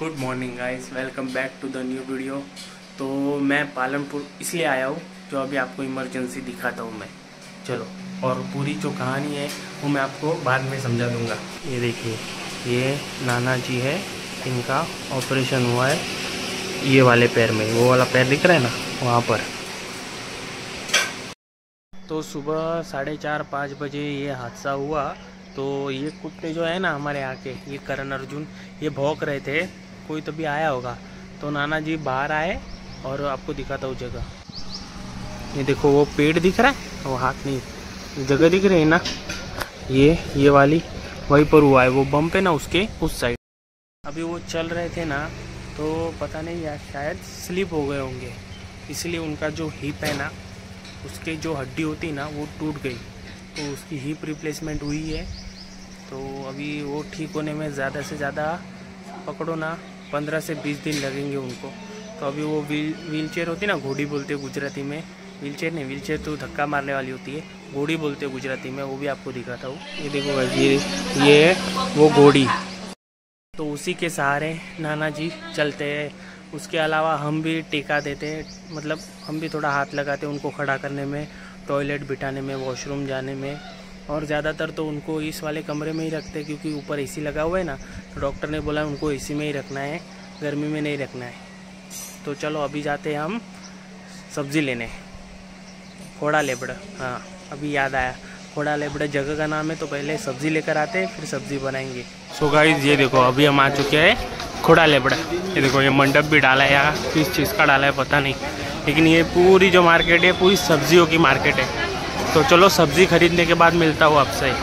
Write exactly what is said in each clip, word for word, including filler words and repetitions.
Good morning guys, welcome back to the new video. तो मैं पालनपुर इसलिए आया हूँ जो अभी आपको इमरजेंसी दिखाता हूँ मैं। चलो, और पूरी जो कहानी है वो मैं आपको बाद में समझा दूँगा। ये देखिए, ये नाना जी है, इनका ऑपरेशन हुआ है ये वाले पैर में, वो वाला पैर दिख रहा है ना वहाँ पर। तो सुबह साढ़े चार पाँच बजे ये हादसा हुआ। तो ये कुत्ते जो है ना हमारे यहाँ के, ये करण अर्जुन, ये भौंक रहे थे, कोई तभी आया होगा। तो नाना जी बाहर आए और आपको दिखाता हूँ जगह। ये देखो, वो पेड़ दिख रहा है, वो हाथ नहीं, जगह दिख रही है ना, ये ये वाली वहीं पर हुआ है। वो बम्प है ना उसके उस साइड। अभी वो चल रहे थे ना, तो पता नहीं यार, शायद स्लिप हो गए होंगे, इसलिए उनका जो हिप है ना, उसके जो हड्डी होती ना वो टूट गई, तो उसकी हिप रिप्लेसमेंट हुई है। तो अभी वो ठीक होने में ज़्यादा से ज़्यादा पकड़ो ना पंद्रह से बीस दिन लगेंगे उनको। तो अभी वो व्हील व्हील चेयर होती है ना, घोड़ी बोलते हैं गुजराती में, व्हील चेयर नहीं, व्हील चेयर तो धक्का मारने वाली होती है, घोड़ी बोलते हैं गुजराती में, वो भी आपको दिखाता हूँ। ये देखो भाई, ये ये वो घोड़ी, तो उसी के सहारे नाना जी चलते हैं। उसके अलावा हम भी टेका देते हैं, मतलब हम भी थोड़ा हाथ लगाते हैं उनको खड़ा करने में, टॉयलेट बिठाने में, वॉशरूम जाने में। और ज़्यादातर तो उनको इस वाले कमरे में ही रखते हैं, क्योंकि ऊपर एसी लगा हुआ है ना, तो डॉक्टर ने बोला उनको एसी में ही रखना है, गर्मी में नहीं रखना है। तो चलो अभी जाते हैं हम सब्ज़ी लेने, खोड़ा लेबड़। हाँ, अभी याद आया, खोड़ा लेबड़ जगह का नाम है। तो पहले सब्ज़ी लेकर आते हैं, फिर सब्ज़ी बनाएंगे। सो गाइस, ये देखो अभी हम आ चुके हैं खोड़ा लेबड़। ये देखो, ये मंडप भी डाला है यहाँ, किस चीज़ का डाला है पता नहीं, लेकिन ये पूरी जो मार्केट है पूरी सब्जियों की मार्केट है। तो चलो सब्ज़ी खरीदने के बाद मिलता हूँ आपसे।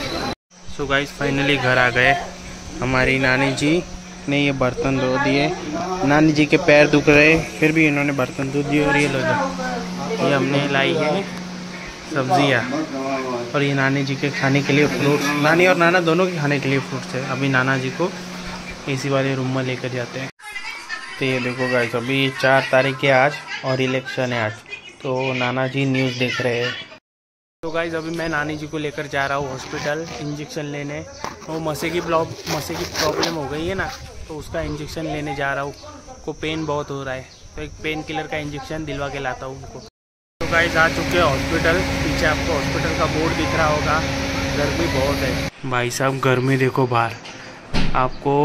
सो गाइस, फाइनली घर आ गए। हमारी नानी जी ने ये बर्तन धो दिए। नानी जी के पैर दुख रहे, फिर भी इन्होंने बर्तन धो दिए। और ये लो, ये हमने लाई है सब्जियाँ, और ये नानी जी के खाने के लिए फ्रूट्स, नानी और नाना दोनों के खाने के लिए फ्रूट्स है। अभी नाना जी को एसी वाले रूम में लेकर जाते हैं। तो ये देखो गाइस, अभी चार तारीख है आज, और इलेक्शन है आज, तो नाना जी न्यूज़ देख रहे हैं। तो गाइस, अभी मैं नानी जी को लेकर जा रहा हूँ हॉस्पिटल इंजेक्शन लेने। वो मसे की प्रॉब मसे की प्रॉब्लम हो गई है ना, तो उसका इंजेक्शन लेने जा रहा हूँ। को पेन बहुत हो रहा है, तो एक पेन किलर का इंजेक्शन दिलवा के लाता हूँ उनको। तो गाइस, आ चुके हैं हॉस्पिटल। पीछे आपको हॉस्पिटल का बोर्ड दिख रहा होगा। गर्मी बहुत है भाई साहब, गर्मी देखो बाहर, आपको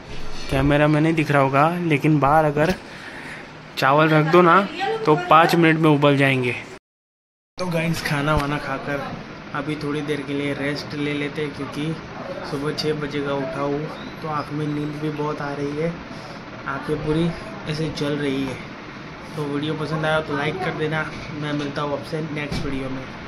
कैमरा में नहीं दिख रहा होगा, लेकिन बाहर अगर चावल रख दो ना तो पाँच मिनट में उबल जाएंगे। तो गाइस, खाना वाना खाकर अभी थोड़ी देर के लिए रेस्ट ले लेते हैं, क्योंकि सुबह छः बजे का उठा हूँ, तो आँख में नींद भी बहुत आ रही है, आँखें पूरी ऐसे जल रही है। तो वीडियो पसंद आया तो लाइक कर देना। मैं मिलता हूँ आपसे नेक्स्ट वीडियो में।